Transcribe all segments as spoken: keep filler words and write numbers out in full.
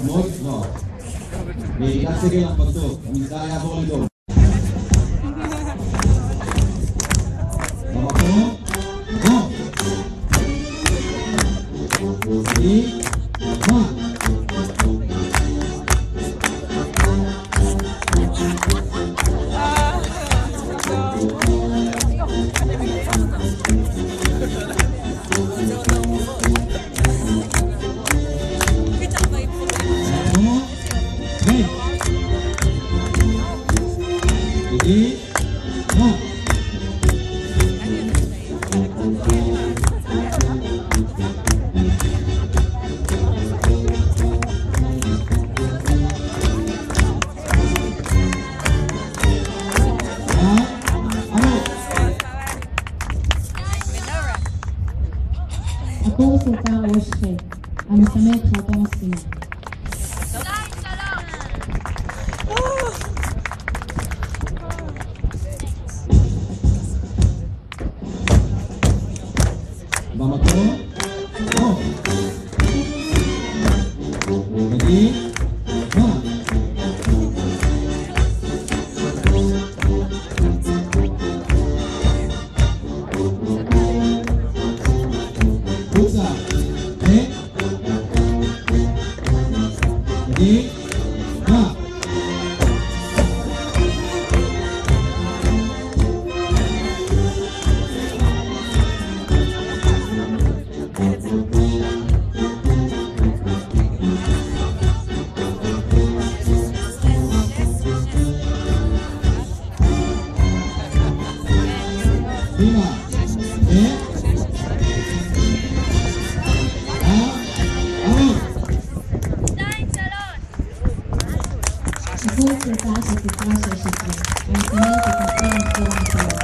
מאוד גבוהה. וירידת סגל המפצות, המגזר יעבור לדום. במקום, בוא! סביב, מה? הקורס יקר ראש ח' המסמל את חלקו מספינה. במקום, בוא! נגיד, מה? חוצה, ו... נגיד, מה? פנימה, ו... הקורס יקר של ספרה שש עשרה המסמל את התנסים לחזור המחלות.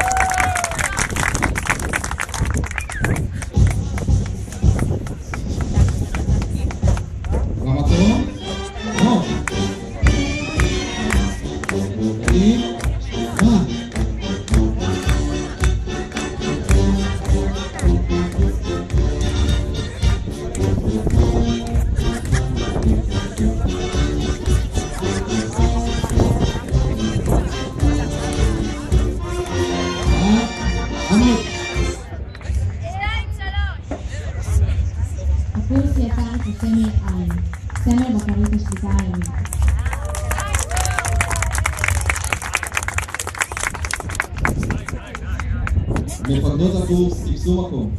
במקום, בוא! נגיד, מה? הקורס יקר של סמל עין, סמל בקרות השליטה הימית. מפקדות הקורס, תפסו מקום.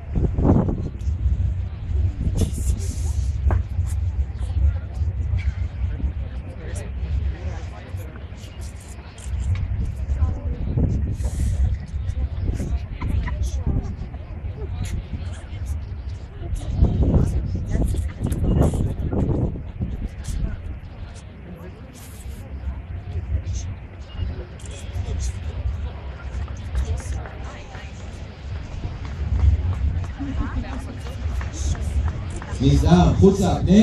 נזהר, חוצה, פנה.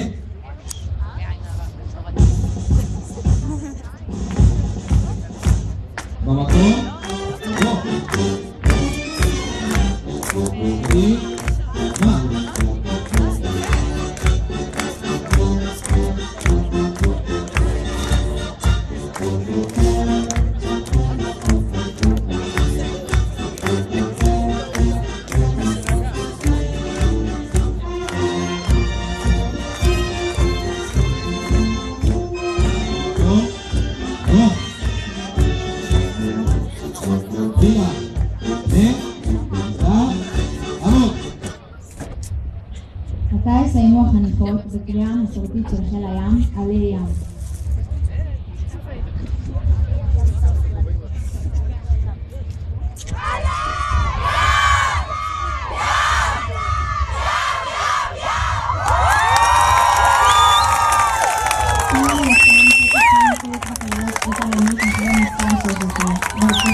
במקום, בוא. נגיד, מה? פנימה, ו... נזהר, עמוד. מתי יסיימו החניכות בקריאה המסורתית של חיל הים, עלי ים? Thank you.